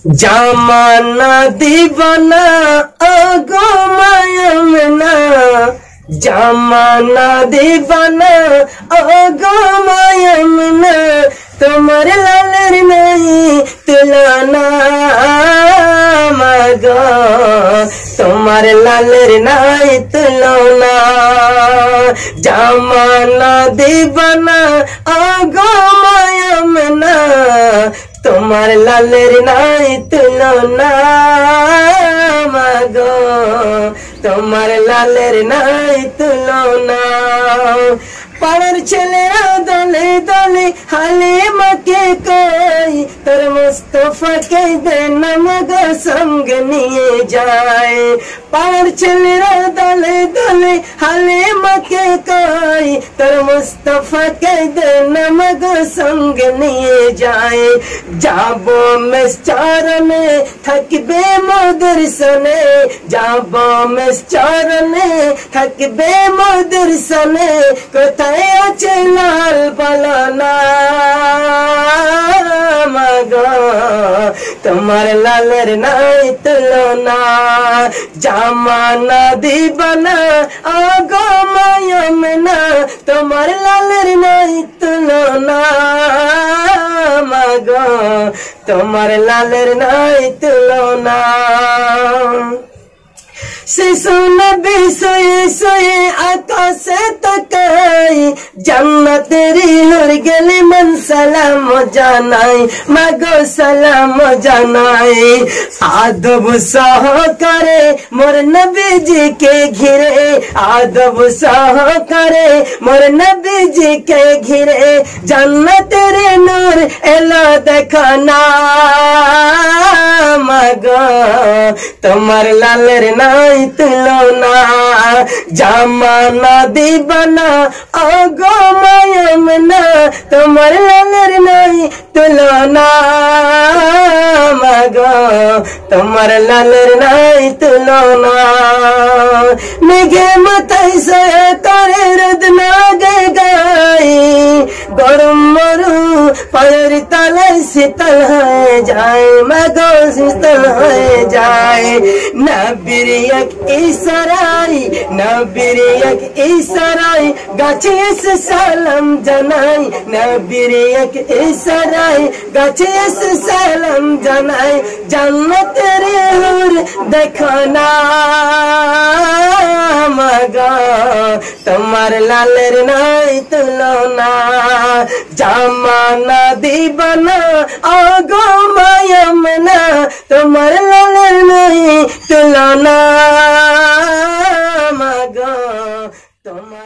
জামানা দিবানা আগো মায়ামনা, জামানা দিবানা আগো মায়ামনা, তোমার লালের নাই তুলনা মাগো, তোমার লালের নাই তুলনা। জামানা দিবানা আগো মায়ামনা, তোমার লালের নাই তুলনা মাগো, তোমার লালের নাই তুলনা। পাড়ার ছেলেরা দলে দলে হালিমাকে কই, তোর মুস্তফাকে দেন মাগো সঙ্গে নিয়ে যায়। পাড়ার ছেলেরা দলে দলে হালিমাকে কই, তোর মুস্তফাকে দেন মাগো সঙ্গে নিয়ে যায়। যাব মেস চরণে থাকবে মোদের সনে, যাব মেস চরণে থাকবে মোদের সনে, কোথায় আছে লাল পালনা মাগো, তোমার লালের নাই তুলনা। জামানা দিবানা আগো মায়ামনা, তোমার লালের নাই তুলনা মাগো, তোমার লালের নাই তুলনা। শিশু নবী সোয়ে সোয়ে আকাশে তাকাই, জান্নাতেরি হর গেলে মন সালাম জানাই মাগো সালাম জানাই। আদব সহকারে মোর নবীজিকে ঘিরে, আদব সহকারে মোর নবীজিকে ঘিরে, জান্নাতের নূর এলো দেখো না মাগো, তোমার লালের নাই তুলনা। জামানা দিবানা আগো মায়ামনা, তোমার লালের নাই তুলনা মাগো, তোমার লালের নাই তুলনা। মেঘে মাথায় সয়ে করে রোদ নাগে গাই, গরম মরু পায়ের তলে শীতল হয়ে যায় মাগো, শীতল হয়ে যায়। নবীর এক ইশারায়, নবীর এক ইশারায় গাছে এসে সালাম জানাই, নবীর এক ইশারায় গাছে এসে সালাম জানাই। জান্নাতের হুর দেখো না মাগো, তোমার লালের নাই তুলনা। জামানা দিবানা আগো মায়ামনা, তোমার লালের নাই তুলনা মাগো, তোমার